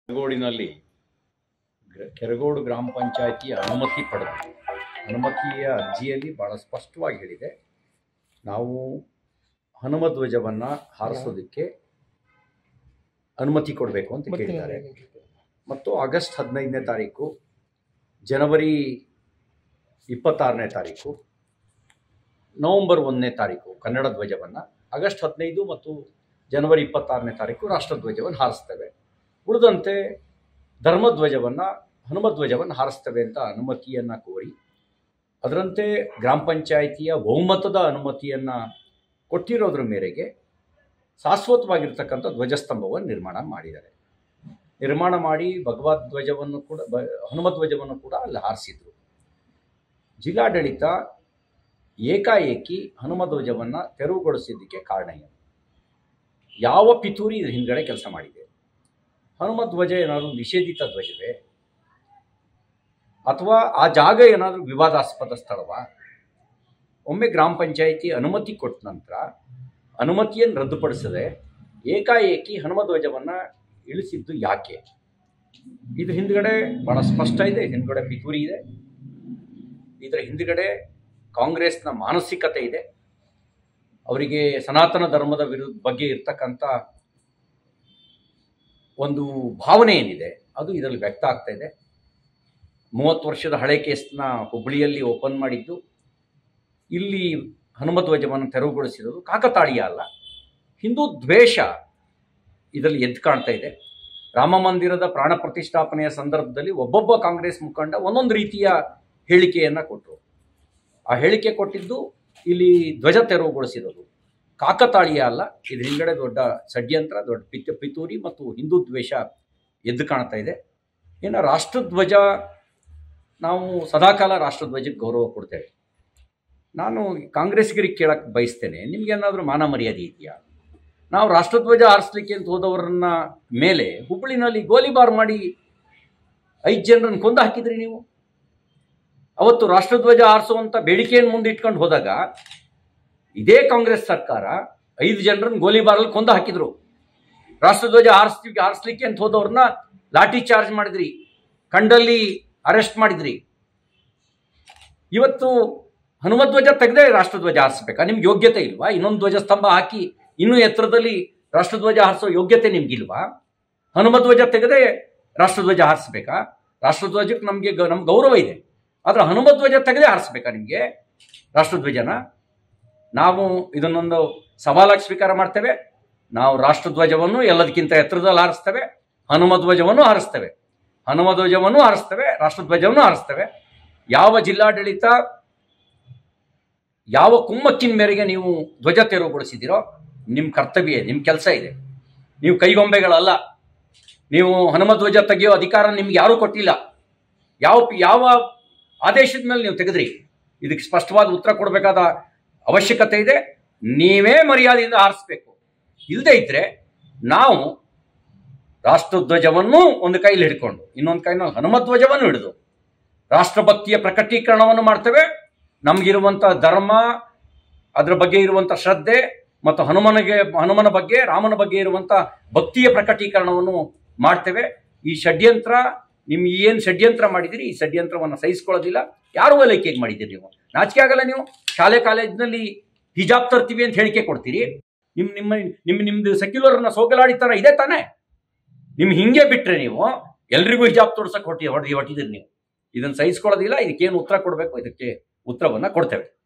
ಕೆರಗೋಡಿನಲ್ಲಿ ಕೆರಗೋಡು ಗ್ರಾಮ ಪಂಚಾಯಿತಿಯ ಅನುಮತಿ ಪಡೆದು ಅನುಮತಿಯ ಅರ್ಜಿಯಲ್ಲಿ ಭಾಳ ಸ್ಪಷ್ಟವಾಗಿ ಹೇಳಿದೆ, ನಾವು ಹನುಮಧ್ವಜವನ್ನು ಹಾರಿಸೋದಕ್ಕೆ ಅನುಮತಿ ಕೊಡಬೇಕು ಅಂತ ಕೇಳಿದ್ದಾರೆ. ಮತ್ತು ಆಗಸ್ಟ್ 15ನೇ ತಾರೀಕು, ಜನವರಿ 26ನೇ ತಾರೀಕು, ನವಂಬರ್ 1ನೇ ತಾರೀಕು ಕನ್ನಡ ಧ್ವಜವನ್ನು, ಆಗಸ್ಟ್ 15 ಮತ್ತು ಜನವರಿ 26ನೇ ತಾರೀಕು ರಾಷ್ಟ್ರಧ್ವಜವನ್ನು ಹಾರಿಸ್ತೇವೆ. ಉಳಿದಂತೆ ಧರ್ಮಧ್ವಜವನ್ನು, ಹನುಮಧ್ವಜವನ್ನು ಹಾರಿಸ್ತೇವೆ ಅಂತ ಅನುಮತಿಯನ್ನು ಕೋರಿ, ಅದರಂತೆ ಗ್ರಾಮ ಪಂಚಾಯಿತಿಯ ಬಹುಮತದ ಅನುಮತಿಯನ್ನು ಕೊಟ್ಟಿರೋದ್ರ ಮೇರೆಗೆ ಶಾಶ್ವತವಾಗಿರ್ತಕ್ಕಂಥ ಧ್ವಜಸ್ತಂಭವನ್ನು ನಿರ್ಮಾಣ ಮಾಡಿದ್ದಾರೆ. ನಿರ್ಮಾಣ ಮಾಡಿ ಭಗವದ್ ಧ್ವಜವನ್ನು ಕೂಡ ಹನುಮಧ್ವಜವನ್ನು ಕೂಡ ಅಲ್ಲಿ ಹಾರಿಸಿದ್ರು. ಜಿಲ್ಲಾಡಳಿತ ಏಕಾಏಕಿ ಹನುಮಧ್ವಜವನ್ನು ತೆರವುಗೊಳಿಸಿದ್ದಕ್ಕೆ ಕಾರಣ ಏನು? ಯಾವ ಪಿತೂರಿ ಇದ್ರ ಹಿಂದ್ಗಡೆ ಕೆಲಸ ಮಾಡಿದೆ? ಹನುಮಧ್ವಜ ಏನಾದರೂ ನಿಷೇಧಿತ ಧ್ವಜವೇ ಅಥವಾ ಆ ಜಾಗ ಏನಾದರೂ ವಿವಾದಾಸ್ಪದ ಸ್ಥಳವಾ? ಒಮ್ಮೆ ಗ್ರಾಮ ಪಂಚಾಯಿತಿ ಅನುಮತಿ ಕೊಟ್ಟ ನಂತರ ಅನುಮತಿಯನ್ನು ರದ್ದುಪಡಿಸದೆ ಏಕಾಏಕಿ ಹನುಮಧ್ವಜವನ್ನು ಇಳಿಸಿದ್ದು ಯಾಕೆ? ಇದು ಹಿಂದ್ಗಡೆ ಭಾಳ ಸ್ಪಷ್ಟ ಇದೆ. ಹಿಂದ್ಗಡೆ ಪಿತೂರಿ ಇದೆ. ಇದರ ಹಿಂದ್ಗಡೆ ಕಾಂಗ್ರೆಸ್ನ ಮಾನಸಿಕತೆ ಇದೆ. ಅವರಿಗೆ ಸನಾತನ ಧರ್ಮದ ಬಗ್ಗೆ ಇರ್ತಕ್ಕಂಥ ಒಂದು ಭಾವನೆ ಏನಿದೆ ಅದು ಇದರಲ್ಲಿ ವ್ಯಕ್ತ ಆಗ್ತಾ ಇದೆ. 30 ವರ್ಷದ ಹಳೆ ಕೇಸ್ನ ಹುಬ್ಬಳ್ಳಿಯಲ್ಲಿ ಓಪನ್ ಮಾಡಿದ್ದು, ಇಲ್ಲಿ ಹನುಮಧ್ವಜವನ್ನು ತೆರವುಗೊಳಿಸಿರೋದು ಕಾಕತಾಳೀಯ ಅಲ್ಲ, ಹಿಂದೂ ದ್ವೇಷ ಇದರಲ್ಲಿ ಎದ್ದು ಕಾಣ್ತಾ ಇದೆ. ರಾಮ ಮಂದಿರದ ಪ್ರಾಣ ಪ್ರತಿಷ್ಠಾಪನೆಯ ಸಂದರ್ಭದಲ್ಲಿ ಒಬ್ಬೊಬ್ಬ ಕಾಂಗ್ರೆಸ್ ಮುಖಂಡ ಒಂದೊಂದು ರೀತಿಯ ಹೇಳಿಕೆಯನ್ನು ಕೊಟ್ಟರು. ಆ ಹೇಳಿಕೆ ಕೊಟ್ಟಿದ್ದು ಇಲ್ಲಿ ಧ್ವಜ ತೆರವುಗೊಳಿಸಿರೋದು ಕಾಕತಾಳೀಯ ಅಲ್ಲ, ಇದ್ರ ಹಿಂಗಡೆ ದೊಡ್ಡ ಷಡ್ಯಂತ್ರ, ದೊಡ್ಡ ಪಿತೂರಿ ಮತ್ತು ಹಿಂದೂ ದ್ವೇಷ ಎದ್ದು ಕಾಣ್ತಾ ಇದೆ. ಇನ್ನು ರಾಷ್ಟ್ರಧ್ವಜ, ನಾವು ಸದಾಕಾಲ ರಾಷ್ಟ್ರಧ್ವಜಕ್ಕೆ ಗೌರವ ಕೊಡ್ತೇವೆ. ನಾನು ಕಾಂಗ್ರೆಸ್ಗರಿಗೆ ಕೇಳಕ್ಕೆ ಬಯಸ್ತೇನೆ, ನಿಮಗೇನಾದರೂ ಮಾನ ಮರ್ಯಾದೆ ಇದೆಯಾ? ನಾವು ರಾಷ್ಟ್ರಧ್ವಜ ಹಾರಿಸ್ಲಿಕ್ಕೆ ಅಂತ ಹೋದವರನ್ನ ಮೇಲೆ ಹುಬ್ಬಳ್ಳಿನಲ್ಲಿ ಗೋಲಿಬಾರ್ ಮಾಡಿ 5 ಜನರನ್ನು ಕೊಂದು ಹಾಕಿದ್ರಿ ನೀವು. ಅವತ್ತು ರಾಷ್ಟ್ರಧ್ವಜ ಹಾರಿಸುವಂಥ ಬೇಡಿಕೆಯನ್ನು ಮುಂದಿಟ್ಕೊಂಡು ಹೋದಾಗ ಇದೇ ಕಾಂಗ್ರೆಸ್ ಸರ್ಕಾರ 5 ಜನರನ್ನು ಗೋಲಿಬಾರಲ್ಲಿ ಕೊಂದು ಹಾಕಿದ್ರು. ರಾಷ್ಟ್ರಧ್ವಜ ಹಾರಿಸ್ಲಿಕ್ಕೆ ಅಂತ ಹೋದವ್ರನ್ನ ಲಾಠಿ ಚಾರ್ಜ್ ಮಾಡಿದ್ರಿ, ಕಂಡಲ್ಲಿ ಅರೆಸ್ಟ್ ಮಾಡಿದ್ರಿ. ಇವತ್ತು ಹನುಮಧ್ವಜ ತೆಗೆದೇ ರಾಷ್ಟ್ರಧ್ವಜ ಹಾರಿಸ್ಬೇಕಾ? ನಿಮ್ಗೆ ಯೋಗ್ಯತೆ ಇಲ್ವಾ? ಇನ್ನೊಂದು ಧ್ವಜಸ್ತಂಭ ಹಾಕಿ ಇನ್ನೂ ಎತ್ತರದಲ್ಲಿ ರಾಷ್ಟ್ರಧ್ವಜ ಹಾರಿಸೋ ಯೋಗ್ಯತೆ ನಿಮ್ಗಿಲ್ವಾ? ಹನುಮಧ್ವಜ ತೆಗೆದೇ ರಾಷ್ಟ್ರಧ್ವಜ ಹಾರಿಸ್ಬೇಕಾ? ರಾಷ್ಟ್ರಧ್ವಜಕ್ಕೆ ನಮ್ಗೆ ಗೌರವ ಇದೆ, ಆದ್ರೆ ಹನುಮಧ್ವಜ ತೆಗೆದೇ ಹಾರಿಸ್ಬೇಕಾ ನಿಮಗೆ ರಾಷ್ಟ್ರಧ್ವಜನ? ನಾವು ಇದನ್ನೊಂದು ಸವಾಲಾಗಿ ಸ್ವೀಕಾರ ಮಾಡ್ತೇವೆ. ನಾವು ರಾಷ್ಟ್ರಧ್ವಜವನ್ನು ಎಲ್ಲದಕ್ಕಿಂತ ಎತ್ತರದಲ್ಲಿ ಹಾರಿಸ್ತೇವೆ, ಹನುಮಧ್ವಜವನ್ನು ಹಾರಿಸ್ತೇವೆ, ಹನುಮಧ್ವಜವನ್ನು ಹಾರಿಸ್ತೇವೆ, ರಾಷ್ಟ್ರಧ್ವಜವನ್ನು ಹಾರಿಸ್ತೇವೆ. ಯಾವ ಜಿಲ್ಲಾಡಳಿತ ಯಾವ ಕುಮ್ಮಕ್ಕಿನ ಮೇರೆಗೆ ನೀವು ಧ್ವಜ ತೆರವುಗೊಳಿಸಿದ್ದೀರೋ ನಿಮ್ಮ ಕರ್ತವ್ಯ, ನಿಮ್ಮ ಕೆಲಸ ಇದೆ. ನೀವು ಕೈಗೊಂಬೆಗಳಲ್ಲ. ನೀವು ಹನುಮಧ್ವಜ ತೆಗೆಯೋ ಅಧಿಕಾರ ನಿಮ್ಗೆ ಯಾರೂ ಕೊಟ್ಟಿಲ್ಲ. ಯಾವ ಆದೇಶದ ಮೇಲೆ ನೀವು ತೆಗೆದ್ರಿ? ಇದಕ್ಕೆ ಸ್ಪಷ್ಟವಾದ ಉತ್ತರ ಕೊಡಬೇಕಾದ ಅವಶ್ಯಕತೆ ಇದೆ. ನೀವೇ ಮರ್ಯಾದೆಯಿಂದ ಹಾರಿಸ್ಬೇಕು. ಇಲ್ಲದೆ ಇದ್ರೆ ನಾವು ರಾಷ್ಟ್ರಧ್ವಜವನ್ನು ಒಂದು ಕೈಲಿ ಹಿಡ್ಕೊಂಡು ಇನ್ನೊಂದು ಕೈನಲ್ಲಿ ಹನುಮಧ್ವಜವನ್ನು ಹಿಡಿದು ರಾಷ್ಟ್ರಭಕ್ತಿಯ ಪ್ರಕಟೀಕರಣವನ್ನು ಮಾಡ್ತೇವೆ. ನಮಗಿರುವಂಥ ಧರ್ಮ, ಅದರ ಬಗ್ಗೆ ಇರುವಂಥ ಶ್ರದ್ಧೆ ಮತ್ತು ಹನುಮನ ಬಗ್ಗೆ, ರಾಮನ ಬಗ್ಗೆ ಇರುವಂಥ ಭಕ್ತಿಯ ಪ್ರಕಟೀಕರಣವನ್ನು ಮಾಡ್ತೇವೆ. ಈ ಷಡ್ಯಂತ್ರ, ನಿಮ್ಗೆ ಏನು ಷಡ್ಯಂತ್ರ ಮಾಡಿದಿರಿ, ಈ ಷಡ್ಯಂತ್ರವನ್ನು ಸಹಿಸ್ಕೊಳ್ಳೋದಿಲ್ಲ. ಯಾರು ಓಲೈಕೆಗೆ ಮಾಡಿದ್ದೀರಿ ನೀವು? ನಾಚಿಕೆ ಆಗಲ್ಲ? ನೀವು ಕಾಲೇಜಿನಲ್ಲಿ ಹಿಜಾಬ್ ತರ್ತೀವಿ ಅಂತ ಹೇಳಿಕೆ ಕೊಡ್ತೀರಿ. ನಿಮ್ದು ಸೆಕ್ಯುಲರ್ನ ಸೋಗಲಾಡಿ ಥರ ಇದೆ ತಾನೇ? ಹಿಂಗೆ ಬಿಟ್ಟರೆ ನೀವು ಎಲ್ರಿಗೂ ಹಿಜಾಬ್ ತೋರ್ಸಕ್ಕೆ ಹೊಟ್ಟಿದ್ದೀರಿ ನೀವು. ಇದನ್ನು ಸಹಿಸ್ಕೊಳ್ಳೋದಿಲ್ಲ. ಇದಕ್ಕೇನು ಉತ್ತರ ಕೊಡಬೇಕು, ಇದಕ್ಕೆ ಉತ್ತರವನ್ನು ಕೊಡ್ತೇವೆ.